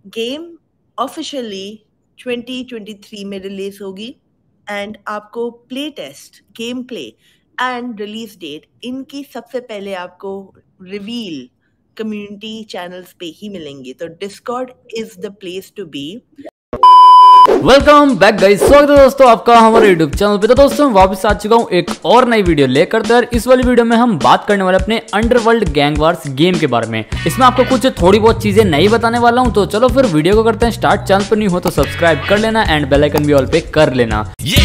Game officially 2023 में release होगी and आपको play test, game play and release date इनकी सबसे पहले आपको रिवील कम्युनिटी चैनल्स पे ही मिलेंगी। तो discord is the place to be. Welcome back guys, स्वागत है दोस्तों आपका हमारे यूट्यूब चैनल पे। तो दोस्तों मैं वापस आ चुका हूँ एक और नई वीडियो लेकर। तो यार इस वाली वीडियो में हम बात करने वाले अपने अंडरवर्ल्ड गैंग वार्स गेम के बारे में। इसमें आपको कुछ थोड़ी बहुत चीजें नहीं बताने वाला हूँ। तो चलो फिर वीडियो को करते हैं स्टार्ट। चैनल पर नहीं हो तो सब्सक्राइब कर लेना एंड बेल आइकन भी ऑल पे कर लेना।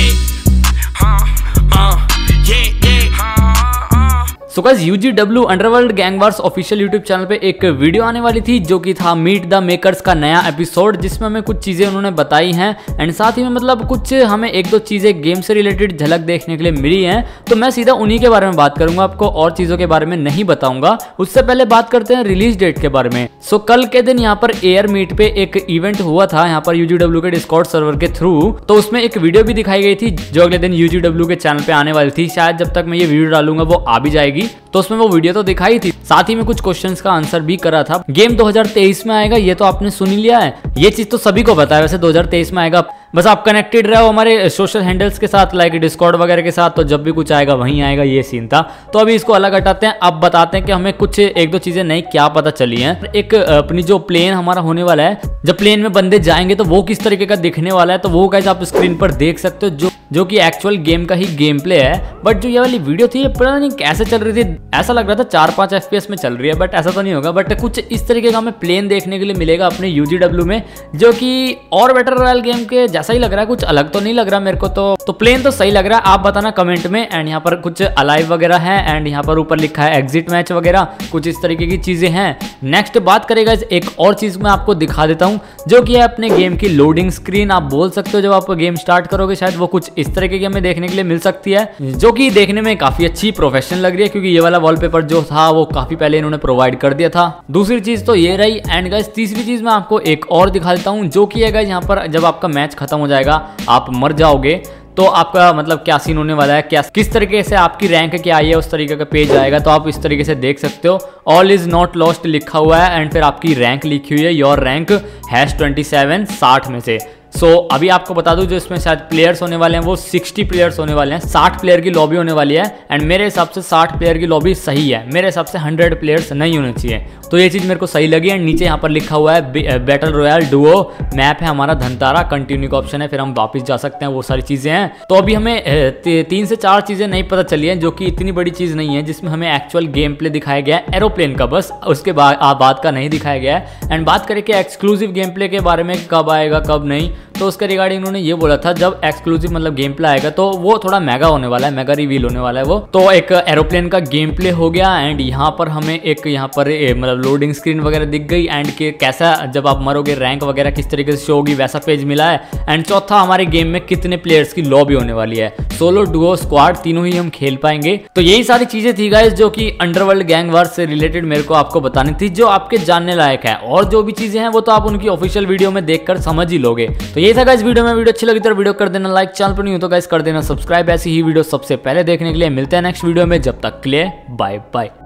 So guys UGW underworld gang wars official YouTube channel पे एक वीडियो आने वाली थी जो कि था मीट द मेकर्स का नया एपिसोड, जिसमें हमें कुछ चीज़ें उन्होंने बताई हैं एंड साथ ही में मतलब कुछ हमें एक दो चीज़ें गेम से रिलेटेड झलक देखने के लिए मिली हैं। तो मैं सीधा उन्हीं के बारे में बात करूंगा, आपको और चीज़ों के बारे में नहीं बताऊंगा। उससे पहले बात करते हैं रिलीज डेट के बारे में। सो कल के दिन यहाँ पर एयर मीट पे एक इवेंट हुआ था यहाँ पर UGW के डिस्कॉर्ड सर्वर के थ्रू। तो उसमें एक वीडियो भी दिखाई गई थी जो अगले दिन UGW के चैनल पे आने वाली थी। शायद जब तक मैं ये वीडियो डालूंगा वो आ भी जाएगी। तो उसमें वो वीडियो तो दिखाई थी, साथ ही में कुछ क्वेश्चंस का आंसर भी करा था। गेम 2023 में आएगा, ये तो आपने सुन ही लिया है। ये चीज तो सभी को पता है वैसे 2023 में आएगा। बस आप कनेक्टेड रहो हमारे सोशल हैंडल्स के साथ, लाइक डिस्कॉर्ड वगैरह के साथ। तो जब भी कुछ आएगा वहीं आएगा, ये सीन था। तो अभी इसको अलग हटाते हैं। अब बताते हैं कि हमें कुछ एक दो चीजें नई क्या पता चली हैं। एक अपनी जो प्लेन हमारा होने वाला है, जब प्लेन में बंदे जाएंगे तो वो किस तरीके का दिखने वाला है, तो वो गाइस आप स्क्रीन पर देख सकते हो, जो कि एक्चुअल गेम का ही गेम प्ले है। बट जो ये वाली वीडियो थी ये पता नहीं कैसे चल रही थी, ऐसा लग रहा था 4-5 FPS में चल रही है, बट ऐसा तो नहीं होगा। बट कुछ इस तरीके का हमें प्लेन देखने के लिए मिलेगा अपने UGW में, जो कि और बेटर रॉयल गेम के जैसा ही लग रहा है, कुछ अलग तो नहीं लग रहा मेरे को। तो प्लेन तो सही लग रहा है, आप बताना कमेंट में। एंड यहाँ पर कुछ अलाइव वगैरह है एंड यहाँ पर ऊपर लिखा है एग्जिट मैच वगैरह, कुछ इस तरीके की चीजें हैं। नेक्स्ट बात करेगा एक और चीज मैं आपको दिखा देता हूँ, जो कि है अपने गेम की लोडिंग स्क्रीन। आप बोल सकते हो जब आप गेम स्टार्ट करोगे शायद वो कुछ इस तरीके की हमें देखने के लिए मिल सकती है, जो कि देखने में काफी अच्छी प्रोफेशनल लग रही है, क्योंकि ये वाला वॉलपेपर जो था वो काफी पहले इन्होंने प्रोवाइड कर दिया था। दूसरी चीज तो ये रही। एंड गाइस तीसरी चीज मैं आपको एक और दिखा देता हूँ, जो कि है गाइस यहाँ पर जब आपका मैच खत्म हो जाएगा, आप मर जाओगे, तो आपका मतलब क्या सीन होने वाला है, क्या किस तरीके से आपकी रैंक क्या आई है, उस तरीके का पेज आएगा। तो आप इस तरीके से देख सकते हो, ऑल इज नॉट लॉस्ट लिखा हुआ है एंड फिर आपकी रैंक लिखी हुई है, योर रैंक #27 60 में से। सो अभी आपको बता दूं जो इसमें शायद प्लेयर्स होने वाले हैं वो 60 प्लेयर्स होने वाले हैं। 60 प्लेयर की लॉबी होने वाली है एंड मेरे हिसाब से 60 प्लेयर की लॉबी सही है। मेरे हिसाब से 100 प्लेयर्स नहीं होने चाहिए। तो ये चीज़ मेरे को सही लगी। एंड नीचे यहाँ पर लिखा हुआ है बैटल रॉयल डुओ, मैप है हमारा धनतारा, कंटिन्यू का ऑप्शन है, फिर हम वापस जा सकते हैं, वो सारी चीज़ें हैं। तो अभी हमें 3 से 4 चीज़ें नहीं पता चली हैं, जो कि इतनी बड़ी चीज़ नहीं है, जिसमें हमें एक्चुअल गेम प्ले दिखाया गया है एरोप्लेन का, बस उसके बाद का नहीं दिखाया गया है। एंड बात करें कि एक्सक्लूसिव गेम प्ले के बारे में, कब आएगा कब नहीं, तो उसके रिगार्डिंग उन्होंने ये बोला था जब एक्सक्लूसिव मतलब गेम प्ले आएगा तो वो थोड़ा मेगा होने वाला है, मेगा रिवील होने वाला है वो। तो एक एरोप्लेन का गेम प्ले हो गया एंड यहाँ पर हमें एक यहाँ पर मतलब लोडिंग स्क्रीन वगैरह दिख गई एंड के कैसा जब आप मरोगे रैंक वगैरह किस तरीके से शो होगी वैसा पेज मिला है। एंड चौथा हमारे गेम में कितने प्लेयर्स की लॉबी होने वाली है, सोलो डुओ स्क्वाड तीनों ही हम खेल पाएंगे। तो यही सारी चीजें थी गाइस जो कि अंडरवर्ल्ड गैंग वार्स से रिलेटेड मेरे को आपको बतानी थी, जो आपके जानने लायक है। और जो भी चीजें हैं वो तो आप उनकी ऑफिशियल वीडियो में देखकर समझ ही लोगे। तो यही था गाइस वीडियो में। वीडियो अच्छी लगी तो वीडियो कर देना लाइक, चैनल पर नहीं हो तो गाइस कर देना सब्सक्राइब। ऐसी ही वीडियो सबसे पहले देखने के लिए मिलते हैं नेक्स्ट वीडियो में। जब तक के लिए बाय बाय।